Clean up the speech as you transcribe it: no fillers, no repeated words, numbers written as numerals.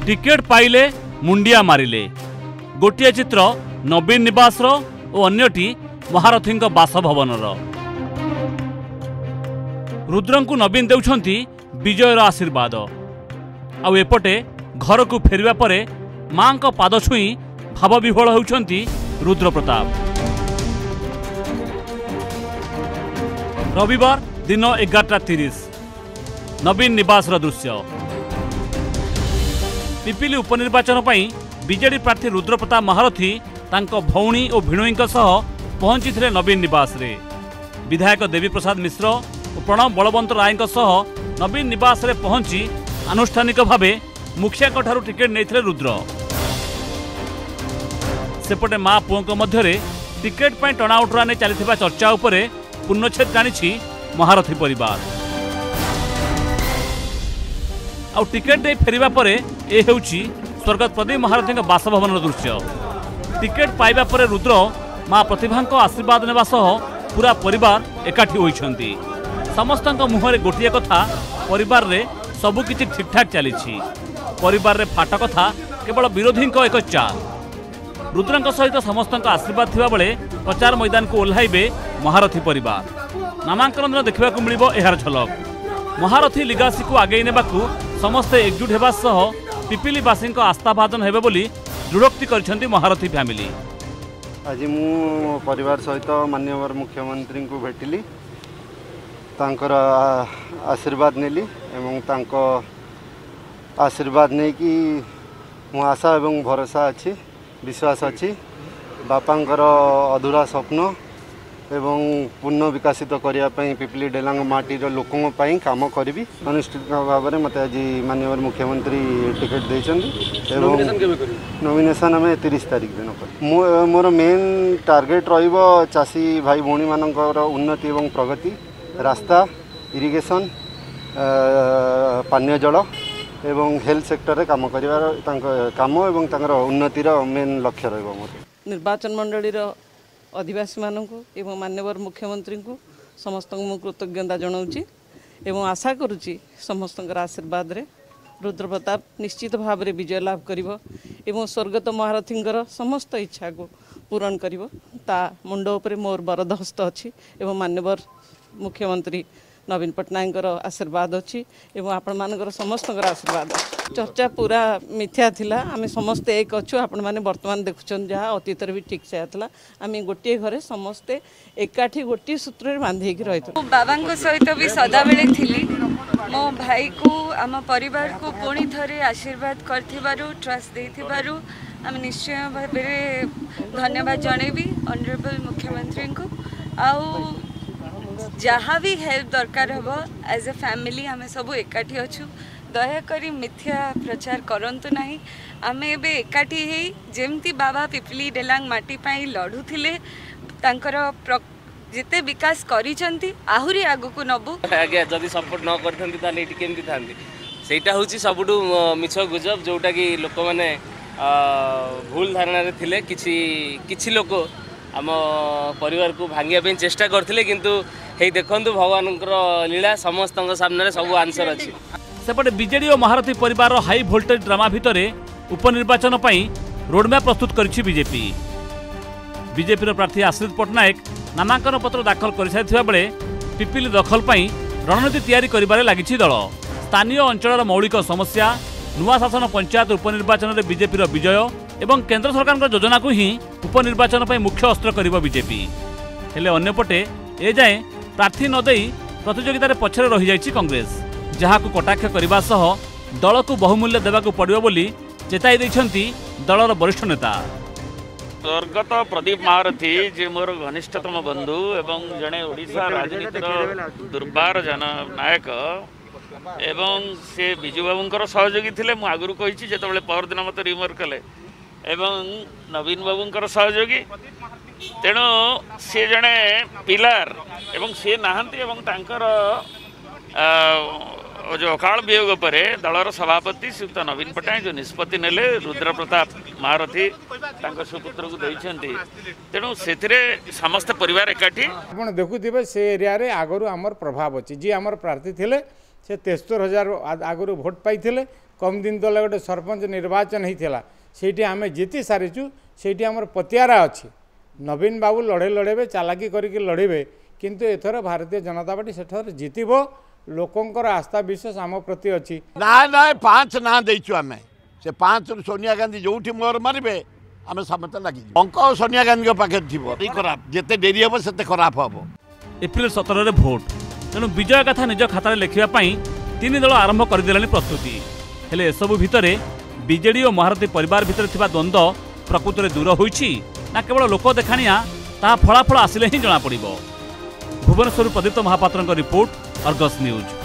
Ticket पाइले मुंडिया मारिले गोटे चित्र नवीन निवास और अन्यटी महारथी बासभवन रुद्र को नवीन देउछंती विजयर आशीर्वाद आउ एपटे घर को फेरिबा परे मां को पाद छुई भाव विह्वल होउछंती रुद्र प्रताप। रविवार दिन 11:30 नवीन निवास दृश्य पिपिली उपनिर्वाचन पर बीजेडी प्रार्थी रुद्र प्रताप महारथी तांको भौणी और भिणोई पहुंची थे नवीन निवास रे। विधायक देवी प्रसाद मिश्र और प्रणव बलवंत राय नवीन निवास रे पहुंची आनुष्ठानिक भावे मुखिया ठारू टिकेट नहीं रुद्र। सेपटे मां पुओं मध्य टिकेट पर टणाउटरा ने चली चर्चा उपरे पूर्णछेद टाणी महारथी परिवार। आउ टिकेट दे फेरिबा परे ए हेउची स्वर्गत प्रदीप महारथी बासभवन दृश्य। टिकेट पाइबा परे रुद्र मां प्रतिभा आशीर्वाद नेबा सह पूरा परिवार एकाठी होइछंती। समस्तक मुहरे गोटिए कथा परिवार रे सबु किछि ठीक ठाक चलीछि। परिवार रे फाटा कथा केवल विरोधी एक चाल। रुद्रଙ୍କ सहित समस्तक आशीर्वाद थिबा बेले प्रचार मैदान को ओह्लाइबे महारथी परिवार। नामांकन दिन देखा मिलिबो एहार झलक। महारथी लिगासी को आगे नेबाकू समस्ते एकजुट हेबा सह पिपिलीवासी आस्थाभाजन हेबे बोली दृढ़ोक्ति करछंती महारथी फैमिली। आज मु परिवार सहित माननीय मुख्यमंत्री को भेटिली तांकर आशीर्वाद नेली एवं तांको आशीर्वाद नहीं कि मु आशा एवं भरोसा अच्छी विश्वास अच्छी बापांकर अधूरा स्वप्न एवं पुनः विकसित करने पिपिली डेलांग माटीर लोकों काम करी अनुष्ठित भाव में मत आज माननीय मुख्यमंत्री टिकेट देते नॉमिनेशन आम 30 तारीख दिन मोर मेन टार्गेट चाषी भाई भौणी मानकर उन्नति एवं प्रगति रास्ता इरिगेशन पानीय जल एवं हेल्थ सेक्टर काम काम एवं उन्नतिर मेन लक्ष्य रहा। निर्वाचन मंडली अधिवासी मानक एवं माननीय मुख्यमंत्री को समस्त मु कृतज्ञता जनाऊँगी एवं आशा करुच्ची समस्त आशीर्वाद रे रुद्र प्रताप निश्चित भाव में विजय लाभ करिवो एवं स्वर्गत महारथी समस्त इच्छा को पूरण करिवो ता मुंड उपरे मोर बरद हस्त अच्छी एवं माननीय मुख्यमंत्री नवीन पट्टनायक आशीर्वाद अच्छी एवं आपण मानकर समस्त आशीर्वाद। चर्चा पूरा मिथ्या थिला आम समस्ते एक अच्छु आपण मैंने वर्तमान देखुन जहाँ अतीत भी ठीक से आता आम गोटे घरे समस्ते एकाठी गोटे सूत्र बांधे रही बाबा सहित भी सदा बेले थी मो भाई को आम परिवार को पुणी थे आशीर्वाद कर ट्रस्ट देथिबारु आम निश्चय भाव धन्यवाद जनइबी ऑनरेबल मुख्यमंत्री को आउ जहाँ भी हेल्प दरकार हम एज ए फैमिली आम सब एकाठी अच्छु दयाकोरी मिथ्या प्रचार करंतु नहीं आम एबे एकाठी है जेमती बाबा पिपिली डेलांग माटी पाई लड़ुथिले तांकर जिते विकास करिसंती आहुरी आगु को नबु आगे जदी सपोर्ट न करथंती ताले एटी केमती थांती सेटा होची सबुडू मिछ गुजब जोटा कि लोक माने भूल धारणा रे थिले किछि लोक आम परिवार को भांगिया पे चेष्टा करथिले किंतु हे देखंतु भगवानकर लीला समस्त सामने सब आंसर अच्छी। सेपटे बीजेडी और महारथी परिवार हाई भोल्टेज ड्रामा भितर उपनिर्वाचन रोडमैप प्रस्तुत करिछि बीजेपी। बीजेपी प्रार्थी आश्रित पट्टनायक नामांकन पत्र दाखल कर सारी बेले पिपिली दखल रणनीति तैयारी करिबारे लागिछि दल। स्थानीय अंचल मौलिक समस्या नुआ शासन पंचायत उपनिर्वाचन में बीजेपी विजय एवं केंद्र सरकार योजना को ही उपनिर्वाचन मुख्य अस्त्र करिबो बीजेपी। हेले अन्यपटे ए जाए प्रार्थी न देई प्रतियोगितार पछरे रही जाइछि कांग्रेस जहाँ को कटाक्ष करने सह दल को बहुमूल्य देवाक पड़ो बोली चेताई देछंती दलर वरिष्ठ नेता। स्वर्गत प्रदीप महारथी जे मोर घनिष्ठतम बंधु एवं जड़े ओडिशा राजनीतिर दुर्बार जननायक एवं से विजु बाबूंकर सहयोगी थे आगुरी कही जिते परदिन मत रिमर कले एवं नवीन बाबूंकर सहयोगी तेणु सी जड़े पिलार एवं सी नहांती एवं तांकर जो अकाल वियोग पर दलर सभापति श्रीयुक्त नवीन पट्टनायक जो निष्पत्ति नेले रुद्र प्रताप महारथी सुपुत्र को देते तेणु से समस्त परिवार एकाठी आप देखुवे से एरिया रे आगरू आमर प्रभाव अच्छी जी आमर प्रार्थी थे से 73,000 आगु भोट पाई कम दिन तले गोटे सरपंच निर्वाचन होता से आम जीति सारीचु से आम पतियारा अच्छी नवीन बाबू लड़े लड़े चालाकी करके लड़े किंतु एथर भारतीय जनता पार्टी सेठर जीतब लोकंकर आस्था विश्वास आम प्रति अच्छी ना ना 5 ना देचु आम से 5 सोनिया गांधी जो मोर मारे आम समस्त लगे अंक सोनिया गांधी पाखे थी खराब जिते डेरी हम से खराब हम एप्रिल 17 भोट तेणु विजय कथा निज खाता लिखापी 3 दल आरंभ करदे प्रस्तुति हेले एसबू भितर बीजेडी और महारथी परिवार भितर थिबा द्वंद्व प्रकृत में दूर होईछि ना केवल लोक देखाणिया ता फलाफल आसिले ही जना पड़िबो। भुवनेश्वर प्रदीप्त महापात्र रिपोर्ट अर्गस न्यूज।